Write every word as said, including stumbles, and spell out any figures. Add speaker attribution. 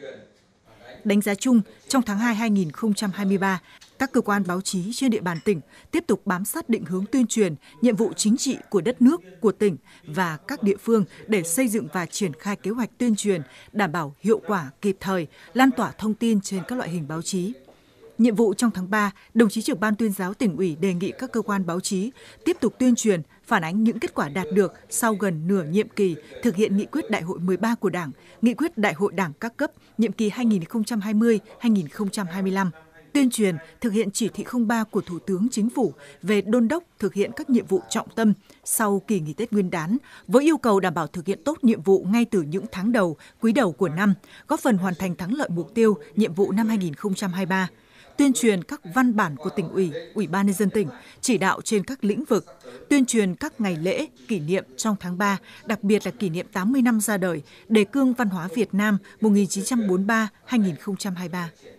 Speaker 1: Đánh giá chung, trong tháng hai năm hai nghìn không trăm hai mươi ba, các cơ quan báo chí trên địa bàn tỉnh tiếp tục bám sát định hướng tuyên truyền, nhiệm vụ chính trị của đất nước, của tỉnh và các địa phương để xây dựng và triển khai kế hoạch tuyên truyền, đảm bảo hiệu quả, kịp thời, lan tỏa thông tin trên các loại hình báo chí. Nhiệm vụ trong tháng ba, đồng chí trưởng ban tuyên giáo tỉnh ủy đề nghị các cơ quan báo chí tiếp tục tuyên truyền, phản ánh những kết quả đạt được sau gần nửa nhiệm kỳ thực hiện nghị quyết đại hội mười ba của Đảng, nghị quyết đại hội Đảng các cấp nhiệm kỳ hai nghìn không trăm hai mươi đến hai nghìn không trăm hai mươi lăm. Tuyên truyền thực hiện chỉ thị không ba của Thủ tướng Chính phủ về đôn đốc thực hiện các nhiệm vụ trọng tâm sau kỳ nghỉ Tết Nguyên đán, với yêu cầu đảm bảo thực hiện tốt nhiệm vụ ngay từ những tháng đầu, quý đầu của năm, góp phần hoàn thành thắng lợi mục tiêu, nhiệm vụ năm hai nghìn không trăm hai mươi ba. Tuyên truyền các văn bản của tỉnh ủy, ủy ban nhân dân tỉnh, chỉ đạo trên các lĩnh vực, tuyên truyền các ngày lễ, kỷ niệm trong tháng ba, đặc biệt là kỷ niệm tám mươi năm ra đời, đề cương văn hóa Việt Nam một nghìn chín trăm bốn mươi ba đến hai nghìn không trăm hai mươi ba.